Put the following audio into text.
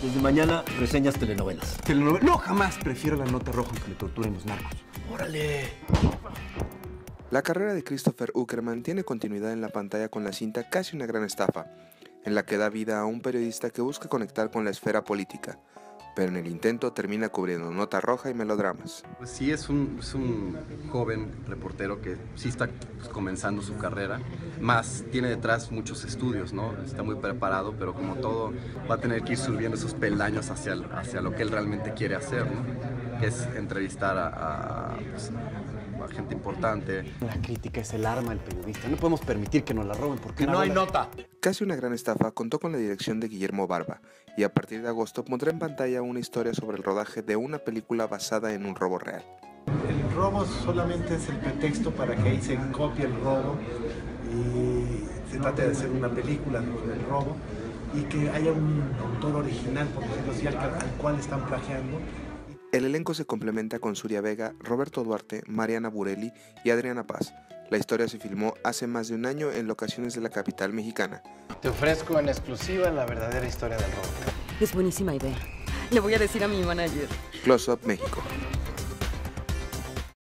Desde mañana, reseñas telenovelas. ¿Telenovela? No, jamás. Prefiero la nota roja aunque me torturen los narcos. ¡Órale! La carrera de Christopher Uckerman tiene continuidad en la pantalla con la cinta Casi una gran estafa, en la que da vida a un periodista que busca conectar con la esfera política, pero en el intento termina cubriendo nota roja y melodramas. Pues sí, es un joven reportero que sí está comenzando su carrera, más tiene detrás muchos estudios, ¿no? Está muy preparado, pero como todo va a tener que ir subiendo esos peldaños hacia lo que él realmente quiere hacer, ¿no? Que es entrevistar a gente importante. La crítica es el arma del periodista. No podemos permitir que nos la roben porque ¡No hay nota! Casi una gran estafa contó con la dirección de Guillermo Barba y a partir de agosto pondrá en pantalla una historia sobre el rodaje de una película basada en un robo real. El robo solamente es el pretexto para que ahí se copie el robo y se trate de hacer una película del robo y que haya un autor original, por decirlo así, al cual están plagiando. El elenco se complementa con Suria Vega, Roberto Duarte, Mariana Burelli y Adriana Paz. La historia se filmó hace más de un año en locaciones de la capital mexicana. Te ofrezco en exclusiva la verdadera historia del robo. Es buenísima idea. Le voy a decir a mi manager. Close Up México.